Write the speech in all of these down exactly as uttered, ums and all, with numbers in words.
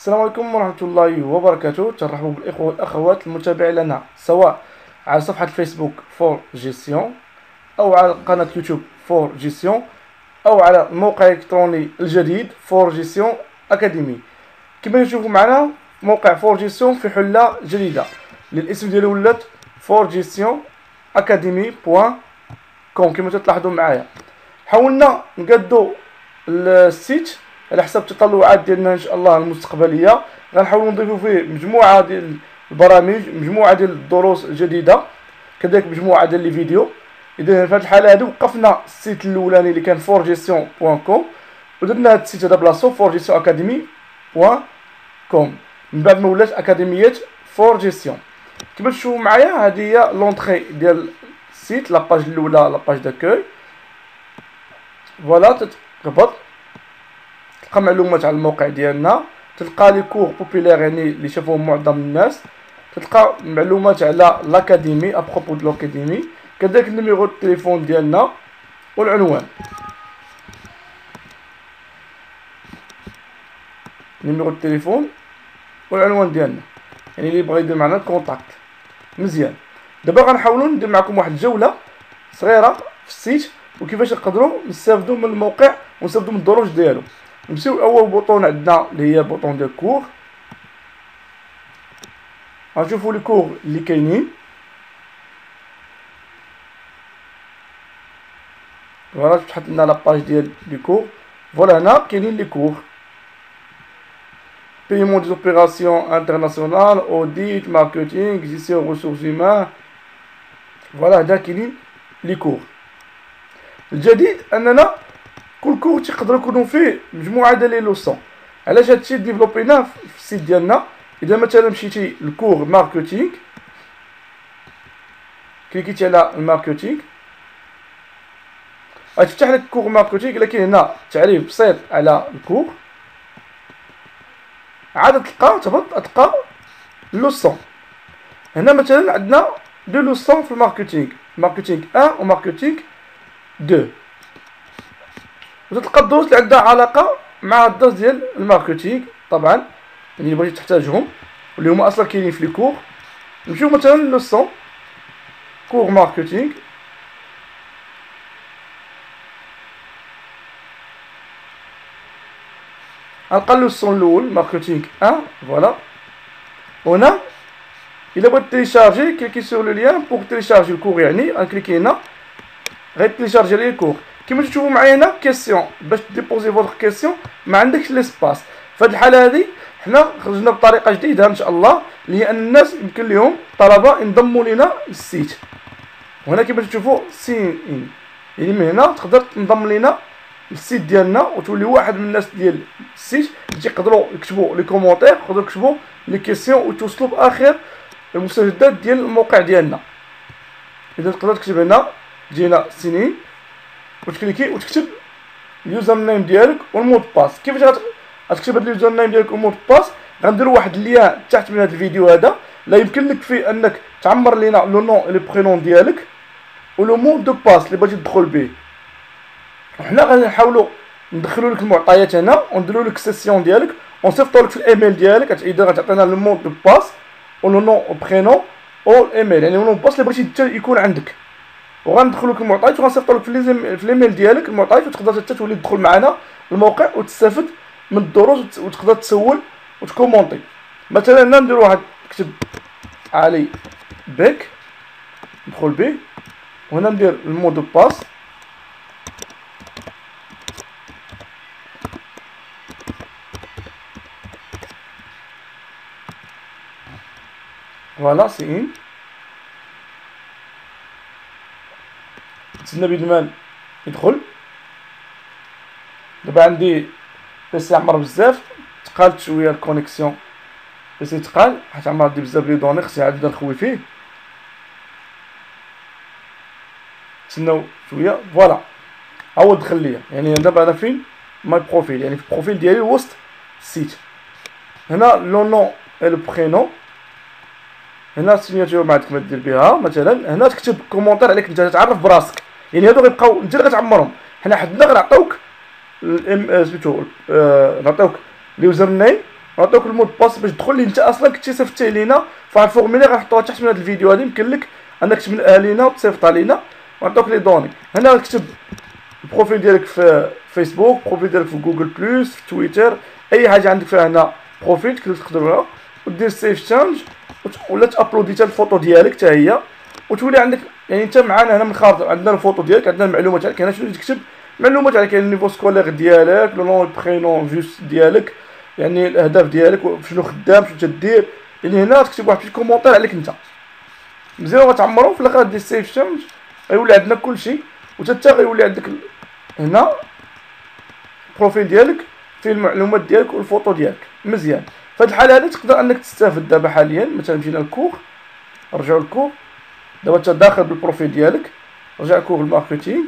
السلام عليكم ورحمة الله وبركاته. ترحبوا بالإخوة والأخوات المتابعين لنا سواء على صفحة الفيسبوك فور جيستيون أو على قناة يوتيوب فور جيستيون أو على الموقع الإلكتروني الجديد فور جيستيون أكاديمي. كما تشوفوا معنا موقع فور جيستيون في حلة جديدة للاسم ديالو ولات فور جيستيون أكاديمي بوان كوم. كما تلاحظوا معايا حاولنا نقادو السيت على حسب التطلعات ديالنا ان شاء الله المستقبليه. غنحاولوا نضيفوا فيه مجموعه ديال البرامج، مجموعه ديال الدروس الجديده، كذلك مجموعه ديال لي فيديو. اذا في هذه الحاله هذه وقفنا السيت الاولاني اللي كان فور جيستيون بوان كوم ودرنا هذا السيت هذا بلاصتو فور جيستيون اكاديمي بوان كوم من بعد ما ولات اكاديميه فور جيستيون. كما تشوفوا معايا هذه هي لونطري ديال السيت، لاباج الاولى لاباج داكوي. فوالا تهبط تلقى معلومات على الموقع ديالنا، تلقى لي كور بوبولير يعني اللي شافوهم معظم الناس، تلقى معلومات على لاكاديمي ابروبو دو لاكاديمي، كذلك النيميرو التليفون ديالنا والعنوان. نيميرو التليفون والعنوان ديالنا يعني اللي بغى يدير معنا كونتاكت. مزيان، دابا غنحاولوا ندير معكم واحد الجوله صغيره في السيت وكيفاش نقدروا نستافدوا من الموقع ونستافدوا من الدروج ديالو. نمشيو لاول بوطون عندنا اللي هي بوطون ديال كور. غنشوفوا لي كور اللي كاينين. فوالا فتحت لنا لاباج ديال لي كور. فوالا هنا كاينين لي كور: paiement des opérations internationales, audit, marketing, gestion ressources humaines. فوالا هدا كاينين لي كور. الجديد اننا كل كور تيقدروا يكونوا فيه مجموعه ديال لي لوسون. علاش هادشي ديفلوبيناه في السيت ديالنا؟ اذا مثلا مشيتي لكور ماركتينغ، كليكيتي على الماركتينغ غتفتح لك كور ماركتينغ، لكن هنا تعريف بسيط على الكور. عاد تلقى تهبط تلقى لوسون. هنا مثلا عندنا دو لوسون في الماركتينغ، ماركتينغ واحد و ماركتينغ اثنين، وتلقى الدروس اللي عندها علاقه مع الدرس ديال الماركتينغ طبعا يعني اللي بغيتي تحتاجهم واللي هما اصلا كاينين في لي كور. نمشيو مثلا لوسون كور ماركتينغ. غنلقى اللوسون الاول ماركتينغ واحد. فوالا هنا الا بغيت تيليشارجي كليكي سور لو ليان بوغ تيليشارجي الكور، يعني غنكليكي هنا غيتيليشارجي لي الكور. كيما تشوفوا معايا هنا كيسيون، باش ديبوزي فوتر كيسيون ما عندكش ليسباس. في هذه الحاله هذه حنا خرجنا بطريقه جديده ان شاء الله، اللي هي ان الناس يمكن لهم طلبه ينضموا لينا للسيت. وهنا كيما تشوفوا سين ان، يعني من هنا تقدر تنضم لينا للسيت ديالنا وتولي واحد من الناس ديال السيت اللي تيقدروا يكتبوا لي كومونتير، يقدروا يكتبوا لي كيسيون وتوصلوا باخر المستجدات ديال الموقع ديالنا. اذا تقدر تكتب هنا جينا سنين وتكليكي وتكتب اليوزر نيم ديالك والمود باس. كيفاش غتكتب هاد اليوزر نيم ديالك والمود باس؟ غنديروا واحد اللين تحت من هذا الفيديو هذا، لا يمكن لك فيه انك تعمر لينا لو نون اي لو برينون ديالك ولو مود دو باس اللي بغيتي تدخل به. وحنا غنحاولوا ندخلوا لك المعطيات هنا ونديروا لك السيسيون ديالك ونصيفطوا لك في الايميل ديالك. اذا غتعطينا لو مود دو باس ولو نون او برينون او الايميل يعني لو باس اللي بغيتي يكون عندك، وغندخلوا لك المعطيات وغنصيفطوا لك في الايميل ديالك المعطيات، وتقدر حتى تولي تدخل معنا الموقع وتستافد من الدروس وتقدر تسول وتكومونتي. مثلا هنا نديرو واحد نكتب علي بيك ندخل به، وهنا ندير المود دو باس. فوالا سي ان نتسنى بيدمان يدخل. دابا عندي بيسي عمر بزاف، تقالت شويه الكونيكسيون، بيسي تقال حيت عمر عندي بزاف لي دوني خصني عاد نبدا نخوي فيه. تسناو شويه. فوالا ها هو دخل ليا، يعني دابا انا فين ماي بروفيل، يعني في البروفيل ديالي وسط السيت. هنا لو نون اي لو برينون، هنا السيناتور ما عندك ما دير بها. مثلا هنا تكتب كومونتير عليك انت تعرف براسك، يعني هادو غيبقاو انت اللي غتعمرهم. حنا حدنا غنعطيوك سميتو نعطيوك اليوزر نيم ونعطيوك المود باس باش تدخل اللي انت اصلا كنتي صيفطتيه لينا فواحد الفورميلير غنحطوها تحت من هذا الفيديو هذا. يمكن لك انك تملأها لينا وتصيفطها لينا ونعطيوك لي دوني. هنا غتكتب البروفيل ديالك في فيسبوك، البروفيل ديالك في جوجل بلس، في تويتر، اي حاجه عندك فيها هنا بروفيل تقدر تخدمها ودير سيف تشانج ولا تابلودي حتى الفوطو ديالك حتى هي وتولي عندك يعني انت معانا هنا من الخارج. عندنا الفوطو ديالك، عندنا المعلومات ديالك. هنا شنو تكتب معلومات على كاين النيفو سكولير ديالك، لو نون برينون جوست ديالك، يعني الاهداف ديالك شنو خدام شنو تدير. يعني هنا تكتب واحد في كومونتير عليك انت مزيان غتعمرو في الاخر دير سيف تشانج غيولي عندنا كلشي وحتى غيولي عندك هنا البروفيل ديالك فيه المعلومات ديالك والفوطو ديالك مزيان. في هذه الحاله هذه تقدر انك تستافد دابا حاليا. مثلا مشينا للكور، رجعوا للكور دابا انت داخل بالبروفيل ديالك، رجع لكور الماركتينغ.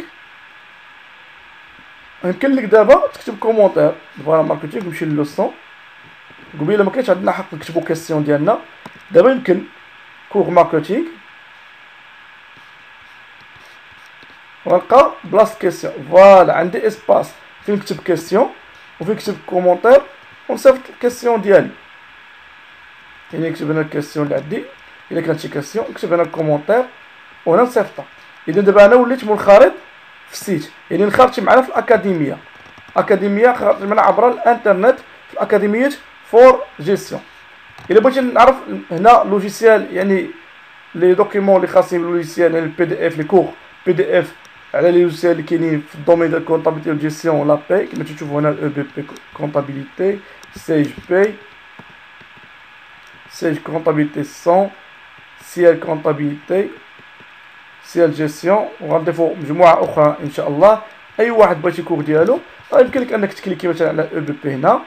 يمكن لك دابا تكتب كومونتير فوالا ماركتينغ. نمشي للوسون قبيله ما كاينش عندنا حق نكتبوا كيسيون ديالنا. دابا يمكن كور ماركتينغ ونلقى بلاصه كيسيون. فوالا عندي اسباس فين نكتب كيسيون وفين نكتب كومونتير ونصيفط الكيسيون ديالي. يعني نكتب هنا الكيسيون اللي عندي، الا كانت شي كيسيون نكتب هنا الكومونتير وهنا نصيفطها. اذا دابا انا وليت منخرط في السيت، يعني انخرطتي معنا في الاكاديميه. اكاديميه خرجت معنا عبر الانترنت في الاكاديميه فور جيستيون. الا بغيتي نعرف هنا لوجيسيال يعني لي دوكيمون اللي خاصين باللوجيسيال يعني البي دي اف لي كور بي دي اف على لي لوجيسيال اللي كاينين في الدومين ديال الكونطابيليتي والجيستيون ولا باي كما تشوفوا هنا الاو بي بي كونطابيليتي، سيج باي، سيج كونطابيليتي مية، سيال كونطابيليتي، سيال جيستيون. وغنضيفوا مجموعه اخرى ان شاء الله. اي واحد بغيتي كور ديالو يمكن لك انك تكليكي مثلا على او بي بي هنا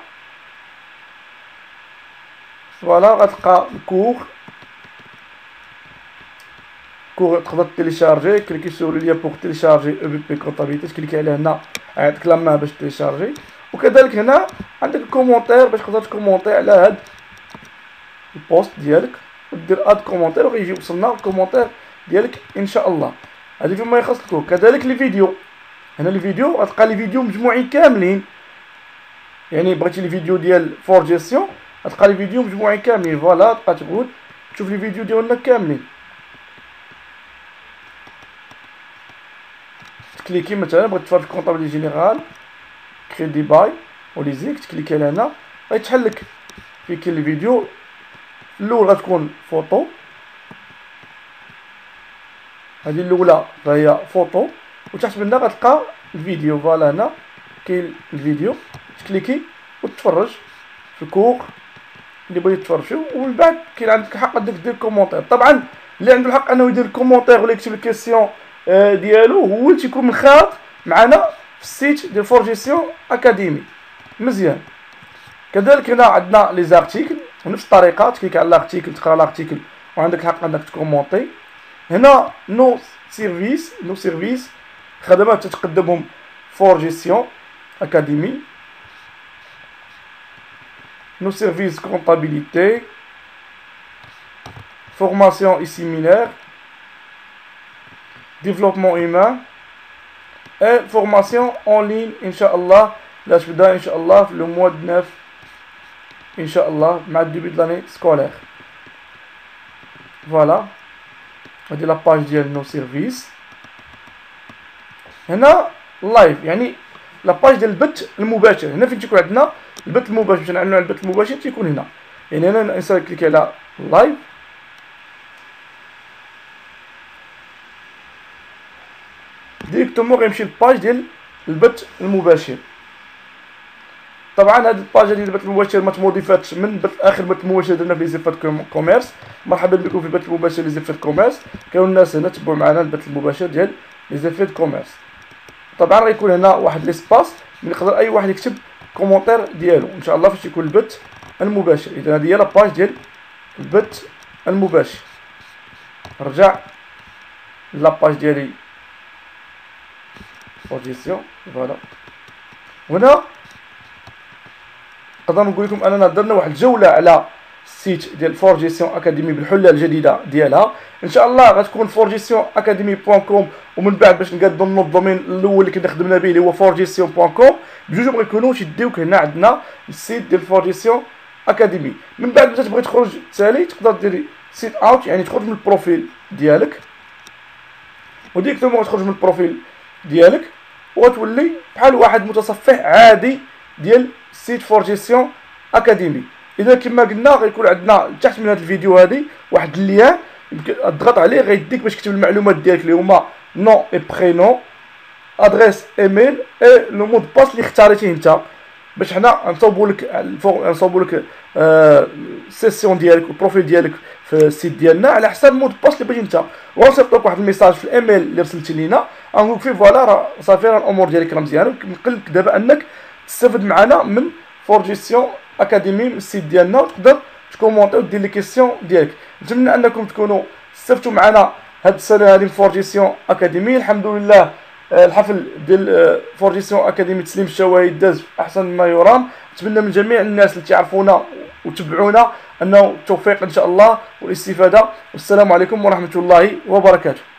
فوالا غتلقى الكور كور تقدر تيليشارجي. كليكي سور ليا بوغ تيليشارجي او بي بي كونطابيليتي، تكليكي على هنا عندك لا مان باش تيليشارجي. وكذلك هنا عندك الكومونتير باش تقدر تكومونتي على هاد البوست ديالك ودير اد كومونتير وغيجي يوصلنا الكومونتير ديالك ان شاء الله. هذه فيما يخص الكور. كذلك لي فيديو، هنا لي فيديو غتلقى لي فيديو مجموعين كاملين. يعني بغيتي لي فيديو ديال فور جيستيون غتلقى لي فيديو مجموعين كاملين. فوالا تبقى تقول تشوف لي فيديو ديالنا كاملين. تكليكي مثلا بغيت تفرج كونطابيليتي جينيرال كريدي باي وليزيك، تكليكي على هنا غيتحل لك في كاين الفيديو. الاول غتكون فوطو، هذه الاولى فهي فوطو وتحت منها غتلقى الفيديو. فوالا هنا كاين الفيديو، تكليكي وتتفرج في الكور اللي بغيتي تفرج فيه. ومن بعد كاين عندك الحق انك دير كومونتير. طبعا اللي عنده الحق انه يدير كومونتير ولا يكتب الكيسيون ديالو هو اللي تيكون منخرط معنا في السيت ديال فور جيستيون اكاديمي مزيان. كذلك هنا عندنا لي زارتيكل ونفس الطريقه تكليك على لارتيكل تقرا لارتيكل وعندك الحق انك تكومونتي. هنا نو سيرفيس نو سيرفيس خدمات تتقدمهم فور جيستيون اكاديمي. نو سيرفيس كونطابيليتي، فورماسيون اي سيمينير، ديفلوبمون هيومان اي فورماسيون اون لين ان شاء الله لا تبدا ان شاء الله في لو موا دو نوف ان شاء الله مع الديبي د لاني سكولير. فوالا هادي لاباج ديال نو سيرفيس. هنا لايف يعني لاباج ديال البث المباشر. هنا فين تيكون عندنا البث المباشر باش نعلنوا على البث المباشر تيكون هنا. يعني هنا الانسان كليكي على لايف ديريكتومون غيمشي للباج ديال البث المباشر. طبعا هاد الباج ديال البث المباشر ما تموديفاتش من بث اخر بث مباشر درنا في زيفات كوميرس. مرحبا بكم في البث المباشر لزيفات كوميرس. كانوا الناس هنا تبعوا معنا البث المباشر ديال لزيفات كوميرس. طبعا غيكون هنا واحد ليسباس من يقدر اي واحد يكتب كومونتير ديالو ان شاء الله فاش يكون البث المباشر. اذا هذه هي لاباج ديال البث المباشر. نرجع لاباج ديالي فور جيستيون. فوالا هنا نقدر نقول لكم اننا درنا واحد الجوله على السيت ديال فور جيستيون اكاديمي بالحله الجديده ديالها. ان شاء الله غتكون فور جيستيون اكاديمي بوان كوم ومن بعد باش نقادوا الدومين الاول اللي كنا خدمنا به اللي هو فور جيستيون بوان كوم بجوج غيكونوا تيديوك هنا عندنا السيت ديال فور جيستيون اكاديمي. من بعد ملي تبغي تخرج التالي تقدر ديري سيت اوت، يعني تخرج من البروفيل ديالك، وديريكتومون تخرج من البروفيل ديالك وتولي بحال واحد متصفح عادي ديال سيت فور جيستيون اكاديمي. اذا كما قلنا غيكون عندنا تحت من هذا الفيديو هذه واحد اللين تضغط عليه غيديك باش تكتب المعلومات ديالك اللي هما نون اي برينون، ادريس ايميل اي لو مود باس اللي اختاريتيه انت، باش حنا نصوبوا لك نصوبوا لك السيسيون ديالك والبروفيل ديالك في السيت ديالنا على حسب المود باس اللي بغيتي انت. ونصيفطوك واحد الميساج في الايميل اللي رسلتي لينا غنقول فيه فوالا راه صافي راه الامور ديالك راه مزيانه، ونقول لك دابا انك تستافد معنا من فور جيستيون اكاديمي من السيت ديالنا، وتقدر تكومونطي ودير لي كيسيون ديالك. نتمنى انكم تكونوا استفدتوا معنا هاد السنه هذه من فور جيستيون اكاديمي. الحمد لله الحفل ديال فور جيستيون اكاديمي تسليم الشواهد داز احسن ما يرام. نتمنى من جميع الناس اللي تعرفونا وتبعونا انه التوفيق ان شاء الله والاستفاده، والسلام عليكم ورحمه الله وبركاته.